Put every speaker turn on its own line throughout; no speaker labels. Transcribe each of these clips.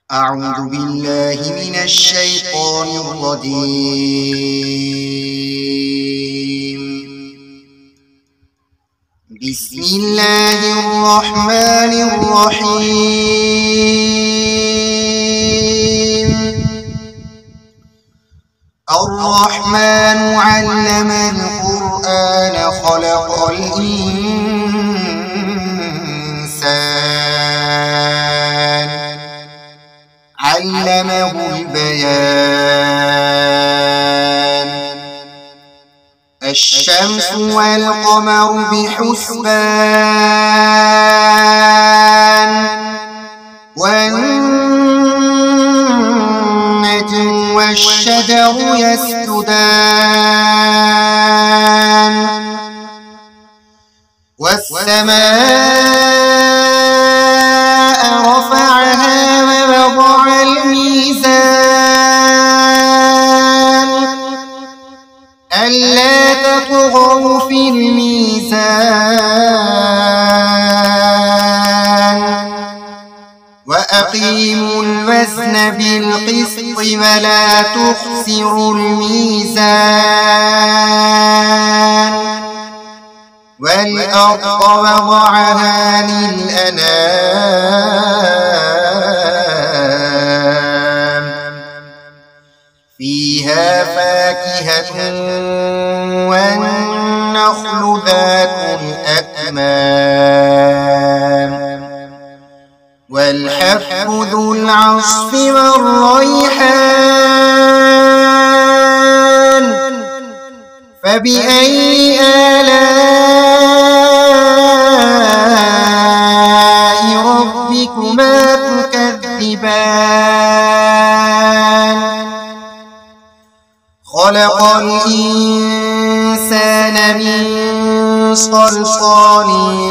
أعوذ بالله من الشيطان الرجيم. بسم الله الرحمن الرحيم. الرحمن علم القرآن خلق الإنسان علمه البيان. الشمس والقمر بحسبان والنجم والشجر يسجدان والسماء رفعها ووضع الميزان ألا تطغوا في الميزان وأقيموا الوزن بالقسط ولا تخسروا الميزان والأرض وضعها للأنام فيها فاكهة والنخل ذات الأكمام والحب ذو العصف والريحان فبأي آلاء ربكما تكذبان خلق الإنسان من صلصال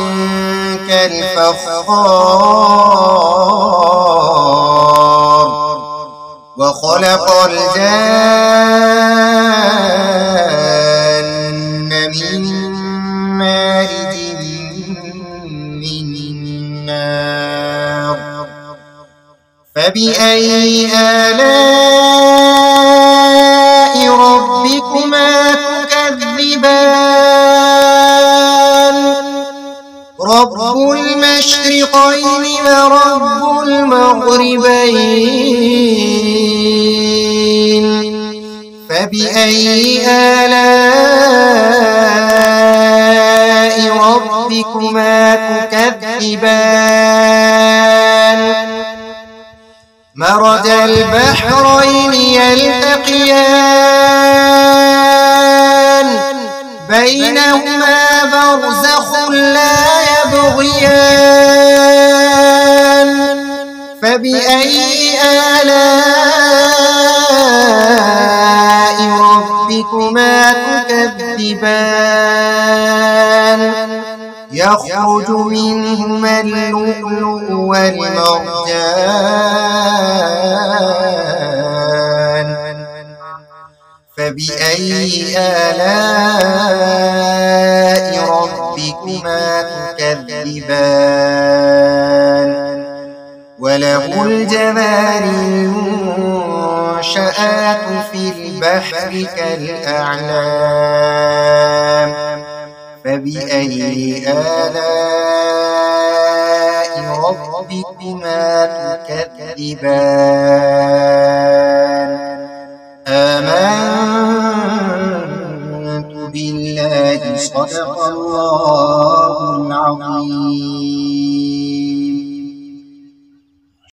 كالفخار وخلق الجان من مارج من نار فبأي آلاء ربكما تكذبان رب المشرقين ورب المغربين فبأي آلاء ربكما تكذبان مرج البحرين يلتقيان بينهما برزخ لا يبغيان فبأي آلاء ربكما تكذبان يخرج منهما اللؤلؤ والمرجان فبأي آلاء ربكما تكذبان وله الجوار المنشآت في البحر كالأعلام فبأي آلاء ربكما تكذبان آمنت بالله صدق الله العظيم.